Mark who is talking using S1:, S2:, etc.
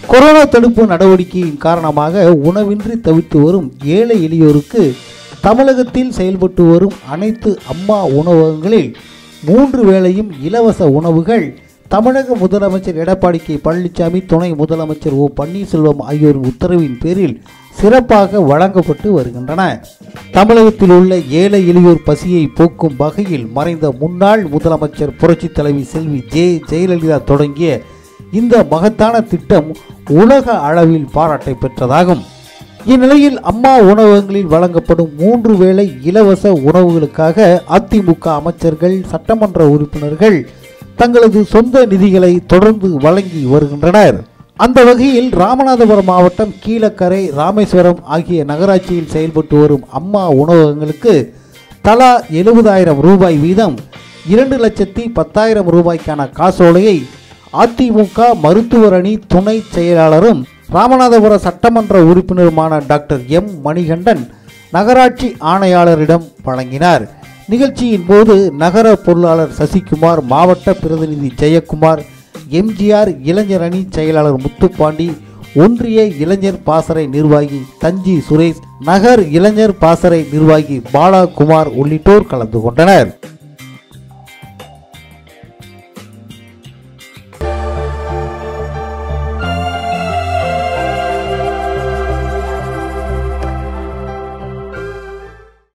S1: Corona தடுப்பு நடவடிக்கையின் காரணமாக உணவின்றி தவித்து வரும் ஏழை எளியோருக்கு தமிழகத்தில் செயல்பட்டு வரும் அனைத்து அம்மா உணவகங்களில் 3 வேளையும் இலவச உணவுகள் தமிழக முதலமைச்சர் எடப்பாடி கே பழனிசாமி, துணை முதலமைச்சர் ஓ பன்னீர்செல்வம் ஆகியோரின் உத்தரவின் பேரில் சிறப்பாக வழங்கப்பட்டு வருகின்றன. தமிழகத்தில் உள்ள ஏழை எளியோர் பசியை போக்கும் வகையில் மறைந்த முன்னாள் முதலமைச்சர் புரட்சி தலைவி செல்வி ஜெயலலிதா தொடங்கிய இந்த மகத்தான திட்டம் உலக அளவில் பாராட்டை பெற்றதாகும். இந்நிலையில் அம்மா உணவகங்களில் வழங்கப்படும் 3 வேளை இலவச உணவுகளுக்காக அதிமுக அமைச்சர்கள், சட்டமன்ற உறுப்பினர்கள் தங்களது சொந்த நிதிகளை தொடர்ந்து வழங்கி வருகின்றனர். அந்த வகையில் ராமநாதபுரம் மாவட்டம் கீழக்கரை, ராமேஸ்வரம் ஆகிய நகராட்சியில் செயல்பட்டு வரும் அம்மா உணவகங்களுக்கு தலா 70,000 ரூபாய் வீதம் 2,10,000 ரூபாய்க்கான காசோலையை அதிமுக மருத்துவர் அணி துணை செயலாளரும் ராமநாதபுர சட்டமன்ற உறுப்பினருமான டாக்டர் எம் மணிகண்டன் நகராட்சி ஆணையாளரிடம் வழங்கினார். நிகழ்ச்சியின் போது நகர பொருளாளர் சசிகுமார், மாவட்ட பிரதிநிதி ஜெயக்குமார், எம்ஜிஆர் இளைஞர் அணி செயலாளர் முத்துப்பாண்டி, ஒன்றிய இளைஞர் பாசறை நிர்வாகி தஞ்சி சுரேஷ், நகர் இளைஞர் பாசறை நிர்வாகி பாலாகுமார் உள்ளிட்டோர் கலந்து கொண்டனர்.